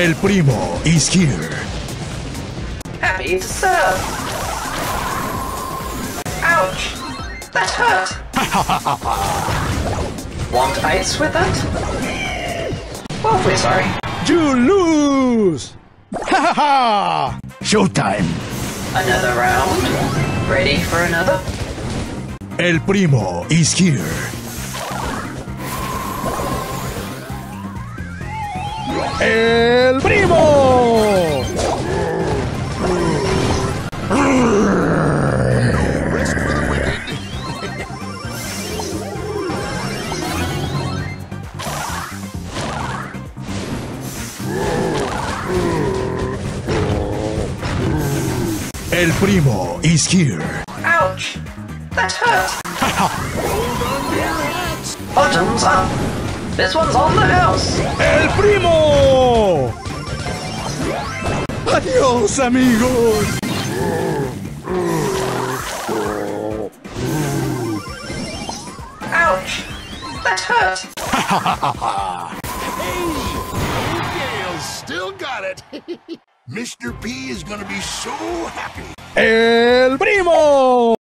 El primo is here. Happy to serve. Ouch! That hurt. Want ice with that? Awfully sorry. You lose! Ha ha ha! Showtime! Another round. Ready for another? El primo is here. El primo! El primo is here. Ouch! That hurt. Bottoms up. This one's on the house. El primo! Adiós, amigos. Ouch! That hurt. Gale still got it. Mr. P is gonna be so happy. El primo!